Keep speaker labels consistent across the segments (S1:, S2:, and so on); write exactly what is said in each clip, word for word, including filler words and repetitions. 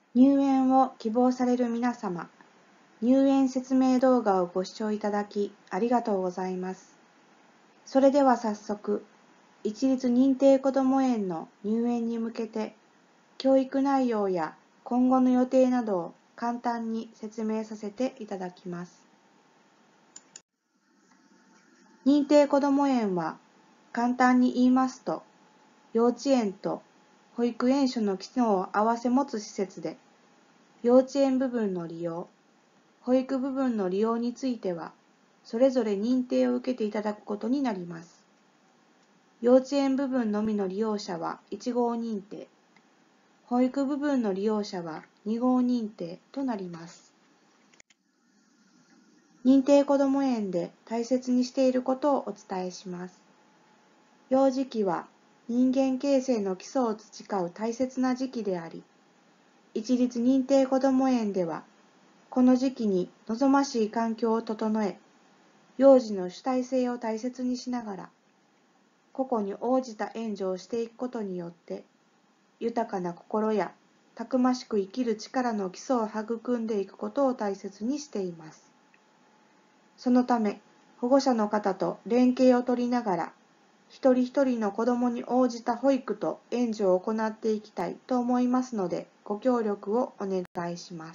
S1: 入園を希望される皆様、入園説明動画をご視聴いただきありがとうございます。それでは早速、一律認定こども園の入園に向けて、教育内容や今後の予定などを簡単に説明させていただきます。認定こども園は、簡単に言いますと、幼稚園と保育園所の機能を併せ持つ施設で、幼稚園部分の利用、保育部分の利用については、それぞれ認定を受けていただくことになります。幼稚園部分のみの利用者はいち号認定、保育部分の利用者はに号認定となります。認定こども園で大切にしていることをお伝えします。幼児期は人間形成の基礎を培う大切な時期であり、一律認定こども園では、この時期に望ましい環境を整え、幼児の主体性を大切にしながら、個々に応じた援助をしていくことによって、豊かな心やたくましく生きる力の基礎を育んでいくことを大切にしています。そのため、保護者の方と連携を取りながら、一人一人の子どもに応じた保育と援助を行っていきたいと思いますので、ご協力をお願いします。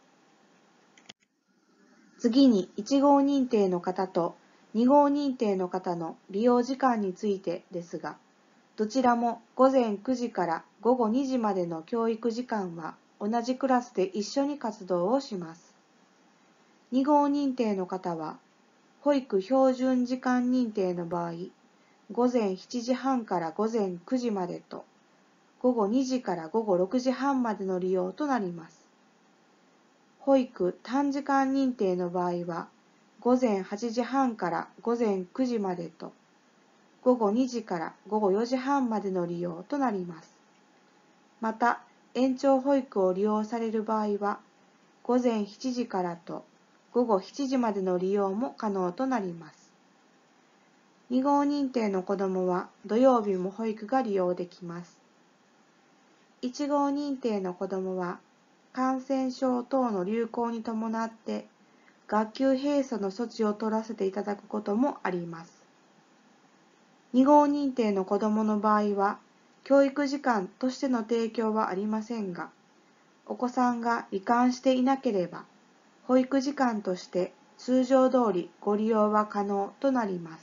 S1: 次にいち号認定の方とに号認定の方の利用時間についてですが、どちらも午前くじから午後にじまでの教育時間は同じクラスで一緒に活動をします。に号認定の方は、保育標準時間認定の場合、午前しちじはんから午前くじまでと、午後にじから午後ろくじはんまでの利用となります。保育短時間認定の場合は、午前はちじはんから午前くじまでと、午後にじから午後よじはんまでの利用となります。また、延長保育を利用される場合は、午前しちじからと午後しちじまでの利用も可能となります。に号認定の子どもは土曜日も保育が利用できます。いち号認定の子どもは、感染症等の流行に伴って学級閉鎖の措置を取らせていただくこともあります。に号認定の子どもの場合は、教育時間としての提供はありませんが、お子さんが罹患していなければ、保育時間として通常通りご利用は可能となります。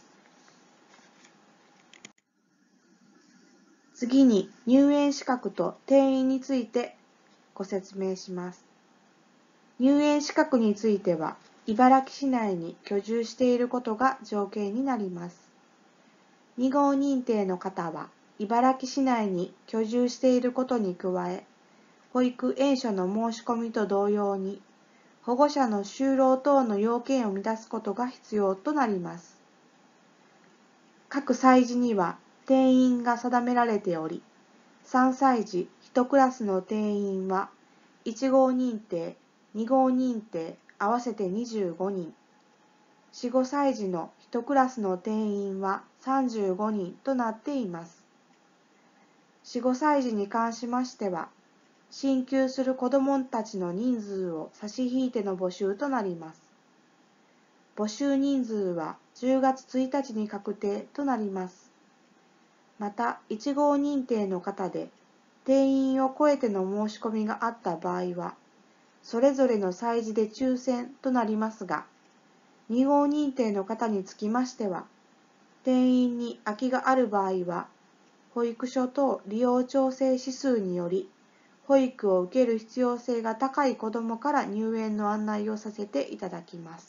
S1: 次に入園資格と定員についてご説明します。入園資格については、茨城市内に居住していることが条件になります。に号認定の方は、茨城市内に居住していることに加え、保育園所の申し込みと同様に、保護者の就労等の要件を満たすことが必要となります。各歳児には定員が定められており、さんさい児いちクラスの定員はいち号認定、に号認定合わせてにじゅうごにん、よん、ごさい児のいちクラスの定員はさんじゅうごにんとなっています。よん、ごさい児に関しましては、進級する子どもたちの人数を差し引いての募集となります。募集人数はじゅうがつついたちに確定となります。また、いち号認定の方で、定員を超えての申し込みがあった場合は、それぞれの歳児で抽選となりますが、に号認定の方につきましては、定員に空きがある場合は、保育所等利用調整指数により、保育を受ける必要性が高い子どもから入園の案内をさせていただきます。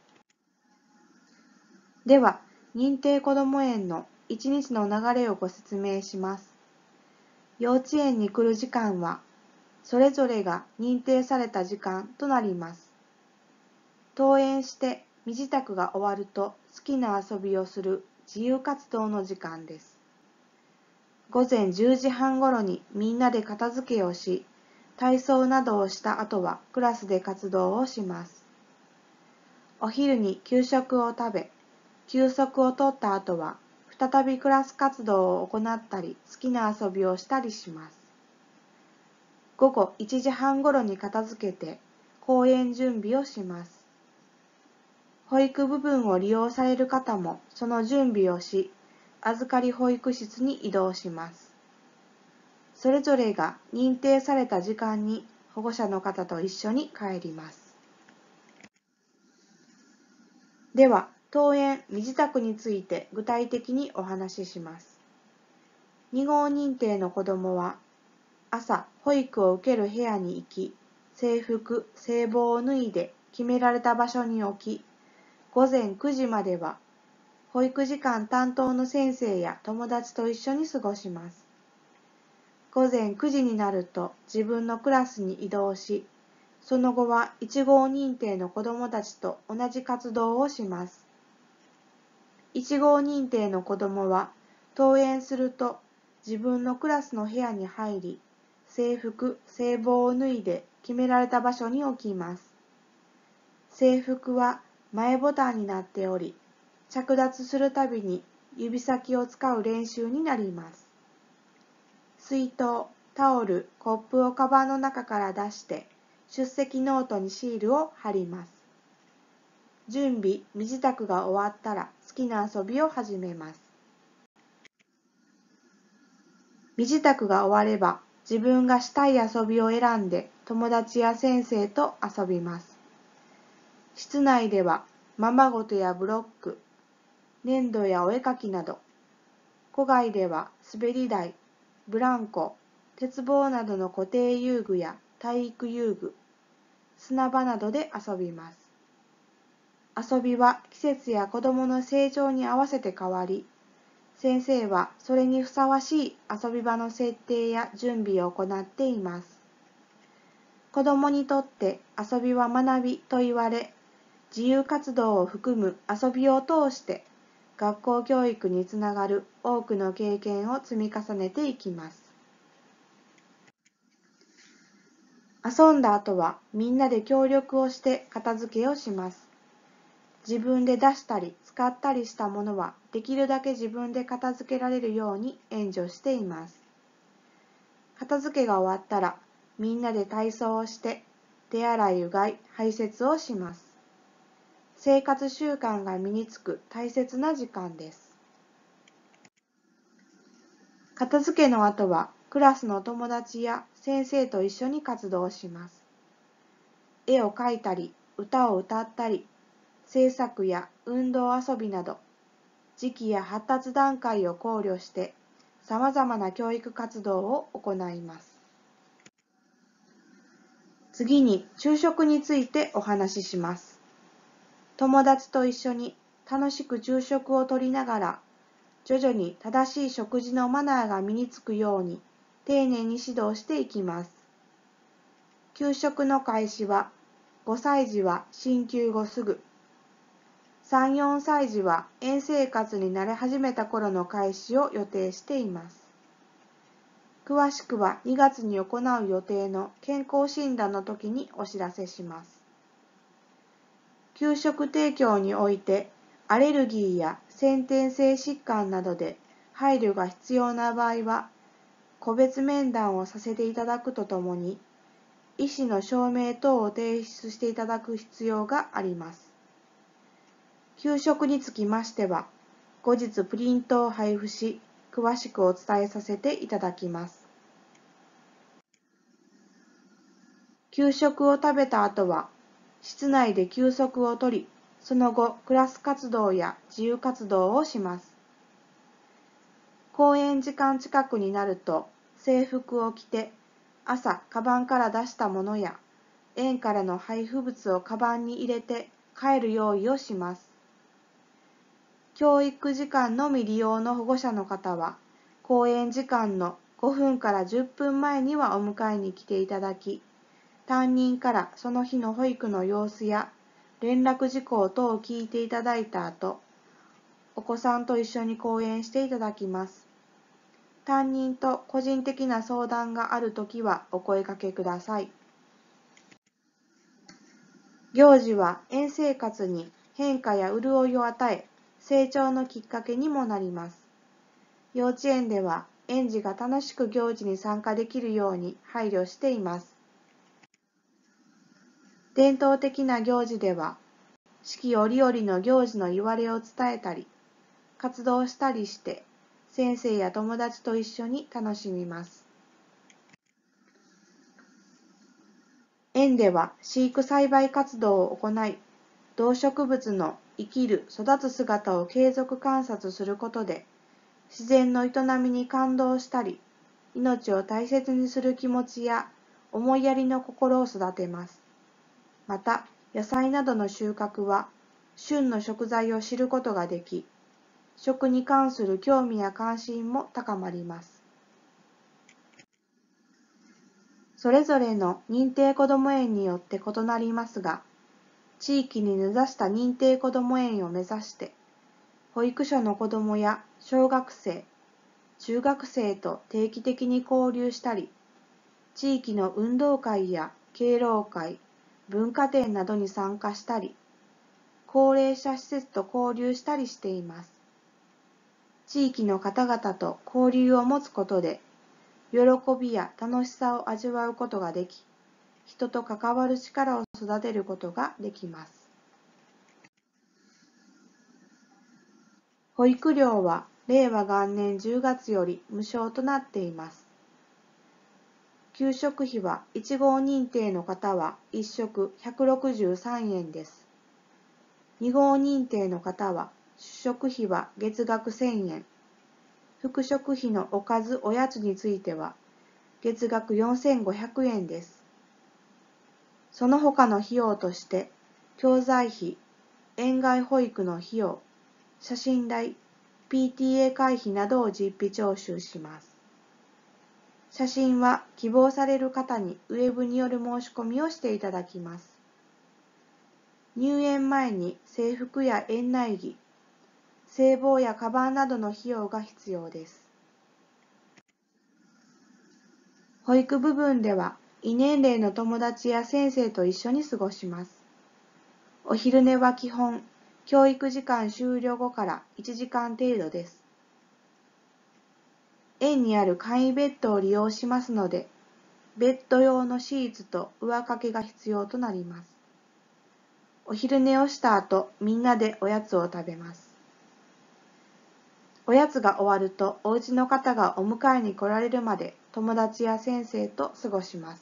S1: では、認定こども園のいちにちの流れをご説明します。幼稚園に来る時間は、それぞれが認定された時間となります。登園して身支度が終わると好きな遊びをする自由活動の時間です。午前じゅうじはんごろにみんなで片付けをし、体操などをした後はクラスで活動をします。お昼に給食を食べ、休息をとった後は再びクラス活動を行ったり好きな遊びをしたりします。 午後いちじはんごろに片付けて公園準備をします。保育部分を利用される方もその準備をし、預かり保育室に移動します。それぞれが認定された時間に保護者の方と一緒に帰ります。では、登園・身支度について具体的にお話しします。に号認定の子どもは、朝、保育を受ける部屋に行き、制服・制帽を脱いで決められた場所に置き、午前くじまでは、保育時間担当の先生や友達と一緒に過ごします。午前くじになると自分のクラスに移動し、その後はいち号認定の子どもたちと同じ活動をします。いち号認定の子どもは、登園すると自分のクラスの部屋に入り、制服・制帽を脱いで決められた場所に置きます。制服は前ボタンになっており、着脱するたびに指先を使う練習になります。水筒、タオル、コップをカバンの中から出して、出席ノートにシールを貼ります。準備・身支度が終わったら好きな遊びを始めます。身支度が終われば、自分がしたい遊びを選んで友達や先生と遊びます。室内では、ままごとやブロック、粘土やお絵かきなど、戸外では滑り台、ブランコ、鉄棒などの固定遊具や体育遊具、砂場などで遊びます。遊びは季節や子どもの成長に合わせて変わり、先生はそれにふさわしい遊び場の設定や準備を行っています。子どもにとって遊びは学びと言われ、自由活動を含む遊びを通して学校教育につながる多くの経験を積み重ねていきます。遊んだ後はみんなで協力をして片付けをします。自分で出したり使ったりしたものはできるだけ自分で片付けられるように援助しています。片付けが終わったらみんなで体操をして手洗い・うがい・排泄をします。生活習慣が身につく大切な時間です。片付けの後はクラスの友達や先生と一緒に活動します。絵を描いたり、歌を歌ったり、制作や運動遊びなど、時期や発達段階を考慮して様々な教育活動を行います。次に昼食についてお話しします。友達と一緒に楽しく昼食をとりながら、徐々に正しい食事のマナーが身につくように丁寧に指導していきます。給食の開始はごさい児は進級後すぐ、さん、よんさい児は園生活に慣れ始めた頃の開始を予定しています。詳しくはにがつに行う予定の健康診断の時にお知らせします。給食提供において、アレルギーや先天性疾患などで配慮が必要な場合は、個別面談をさせていただくとともに、医師の証明等を提出していただく必要があります。給食につきましては、後日プリントを配布し、詳しくお伝えさせていただきます。給食を食べた後は、室内で休息をとり、その後、クラス活動や自由活動をします。公演時間近くになると、制服を着て、朝、カバンから出したものや、園からの配布物をカバンに入れて帰る用意をします。教育時間のみ利用の保護者の方は、公演時間のごふんからじゅっぷんまえにはお迎えに来ていただき、担任からその日の保育の様子や連絡事項等を聞いていただいた後、お子さんと一緒に講演していただきます。担任と個人的な相談があるときはお声かけください。行事は園生活に変化や潤いを与え、成長のきっかけにもなります。幼稚園では園児が楽しく行事に参加できるように配慮しています。伝統的な行事では、四季折々の行事のいわれを伝えたり、活動したりして、先生や友達と一緒に楽しみます。園では飼育栽培活動を行い、動植物の生きる・育つ姿を継続観察することで、自然の営みに感動したり、命を大切にする気持ちや思いやりの心を育てます。また、野菜などの収穫は、旬の食材を知ることができ、食に関する興味や関心も高まります。それぞれの認定こども園によって異なりますが、地域に根ざした認定こども園を目指して、保育所の子どもや小学生、中学生と定期的に交流したり、地域の運動会や敬老会、文化展などに参加したり、高齢者施設と交流したりしています。地域の方々と交流を持つことで、喜びや楽しさを味わうことができ、人と関わる力を育てることができます。保育料はれいわがんねんじゅうがつより無償となっています。給食費はいちごう認定の方はいっしょくひゃくろくじゅうさんえんです。にごう認定の方は主食費は月額せんえん、副食費のおかずおやつについては月額よんせんごひゃくえんです。その他の費用として、教材費、園外保育の費用、写真代、ピーティーエー 会費などを実費徴収します。写真は希望される方にウェブによる申し込みをしていただきます。入園前に制服や園内着、制帽やカバンなどの費用が必要です。保育部分では、異年齢の友達や先生と一緒に過ごします。お昼寝は基本、教育時間終了後からいちじかん程度です。園にある簡易ベッドを利用しますので、ベッド用のシーツと上掛けが必要となります。お昼寝をした後、みんなでおやつを食べます。おやつが終わると、お家の方がお迎えに来られるまで、友達や先生と過ごします。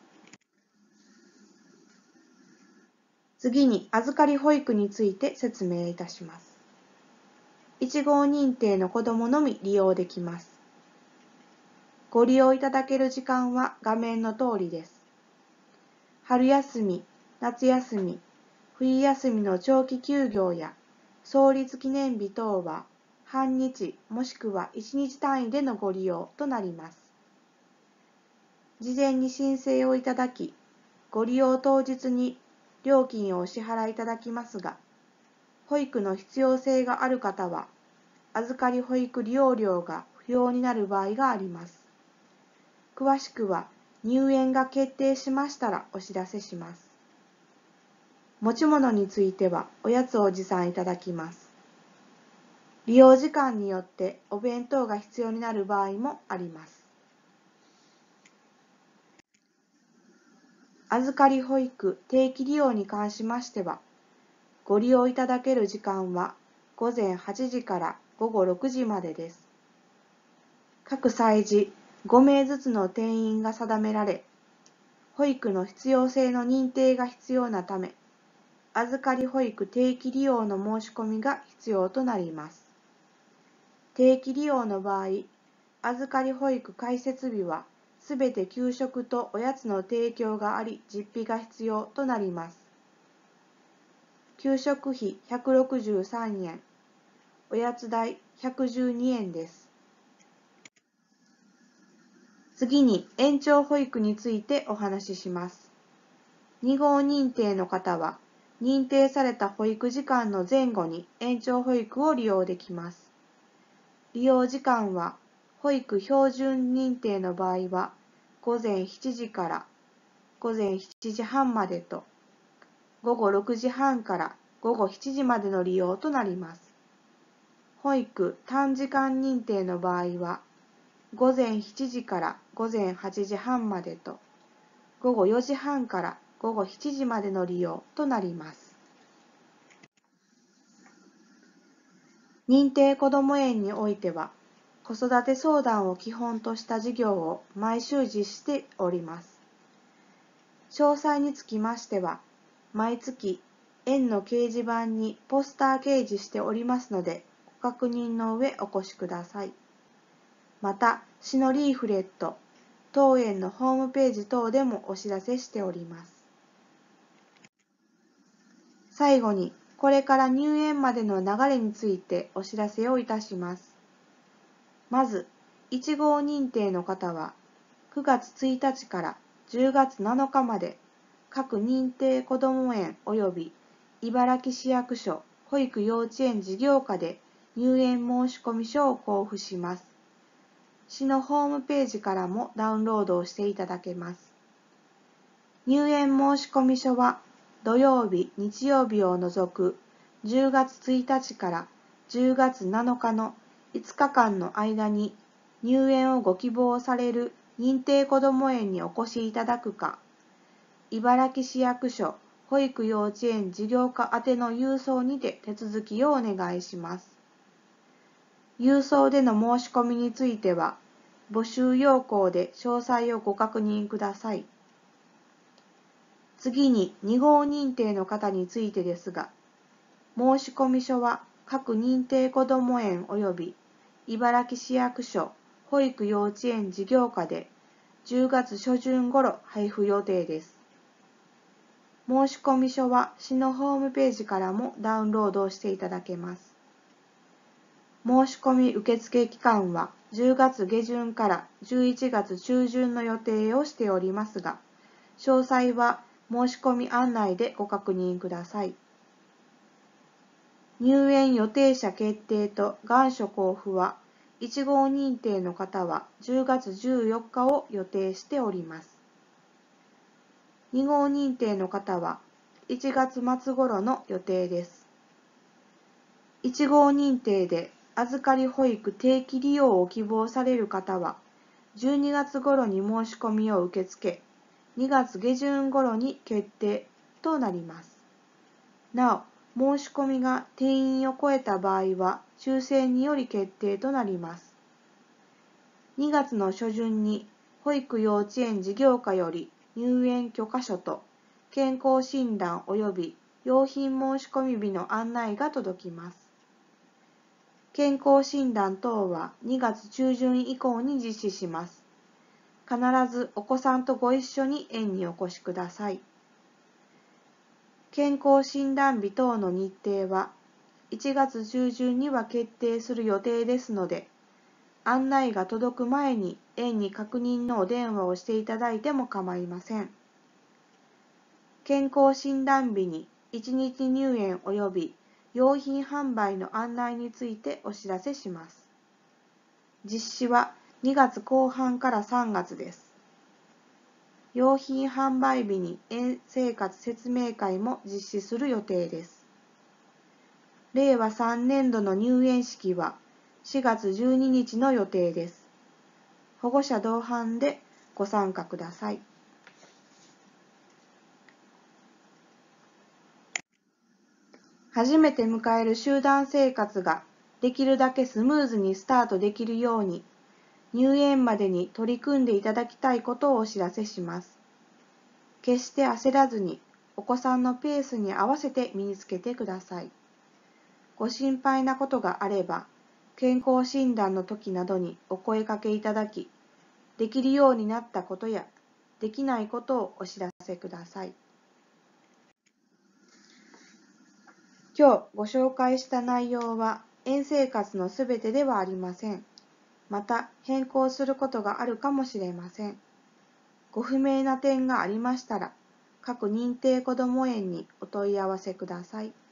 S1: 次に、預かり保育について説明いたします。いちごう認定の子どものみ利用できます。ご利用いただける時間は画面の通りです。春休み、夏休み、冬休みの長期休業や創立記念日等は半日もしくはいちにち単位でのご利用となります。事前に申請をいただき、ご利用当日に料金をお支払いいただきますが、保育の必要性がある方は、預かり保育利用料が不要になる場合があります。詳しくは入園が決定しましたらお知らせします。持ち物についてはおやつを持参いただきます。利用時間によってお弁当が必要になる場合もあります。預かり保育定期利用に関しましては、ご利用いただける時間はごぜんはちじからごごろくじまでです。各歳児ごめいずつの定員が定められ、保育の必要性の認定が必要なため、預かり保育定期利用の申し込みが必要となります。定期利用の場合、預かり保育開設日はすべて給食とおやつの提供があり、実費が必要となります。給食費ひゃくろくじゅうさんえん、おやつ代ひゃくじゅうにえんです。次に延長保育についてお話しします。にごう認定の方は、認定された保育時間の前後に延長保育を利用できます。利用時間は、保育標準認定の場合は、ごぜんしちじからごぜんしちじはんまでと、ごごろくじはんからごごしちじまでの利用となります。保育短時間認定の場合は、 午前しちじから午前はちじはんまでと、午後よじはんから午後しちじまでの利用となります。認定こども園においては、子育て相談を基本とした事業を毎週実施しております。詳細につきましては、毎月、園の掲示板にポスター掲示しておりますので、ご確認の上お越しください。また、市のリーフレット、当園のホームページ等でもお知らせしております。最後に、これから入園までの流れについてお知らせをいたします。まず、いち号認定の方は、くがつついたちからじゅうがつなのかまで、各認定こども園及び茨城市役所保育幼稚園事業課で入園申込書を交付します。市のホームページからもダウンロードをしていただけます。入園申込書は、土曜日、日曜日を除くじゅうがつついたちからじゅうがつなのかのいつかかんの間に入園をご希望される認定こども園にお越しいただくか、茨城市役所保育幼稚園事業課宛ての郵送にて手続きをお願いします。郵送での申し込みについては、募集要項で詳細をご確認ください。次にに号認定の方についてですが、申込書は各認定こども園及び茨城市役所保育幼稚園事業課でじゅうがつしょじゅん頃配布予定です。申込書は市のホームページからもダウンロードをしていただけます。申し込み受付期間はじゅうがつげじゅんからじゅういちがつちゅうじゅんの予定をしておりますが、詳細は申し込み案内でご確認ください。入園予定者決定と願書交付はいち号認定の方はじゅうがつじゅうよっかを予定しております。に号認定の方はいちがつまつ頃の予定です。いち号認定で預かり保育定期利用を希望される方はじゅうにがつ頃に申し込みを受け付け、にがつげじゅん頃に決定となります。なお、申し込みが定員を超えた場合は抽選により決定となります。にがつの初旬に保育幼稚園事業課より入園許可書と健康診断及び用品申し込み日の案内が届きます。健康診断等はにがつちゅうじゅん以降に実施します。必ずお子さんとご一緒に園にお越しください。健康診断日等の日程はいちがつ中旬には決定する予定ですので、案内が届く前に園に確認のお電話をしていただいても構いません。健康診断日にいちにち入園及び用品販売の案内についてお知らせします。実施はにがつこう半からさんがつです。用品販売日に園生活説明会も実施する予定です。れいわさんねんどの入園式はしがつじゅうににちの予定です。保護者同伴でご参加ください。初めて迎える集団生活ができるだけスムーズにスタートできるように、入園までに取り組んでいただきたいことをお知らせします。決して焦らずに、お子さんのペースに合わせて身につけてください。ご心配なことがあれば、健康診断の時などにお声かけいただき、できるようになったことや、できないことをお知らせください。今日ご紹介した内容は、園生活のすべてではありません。また、変更することがあるかもしれません。ご不明な点がありましたら、各認定こども園にお問い合わせください。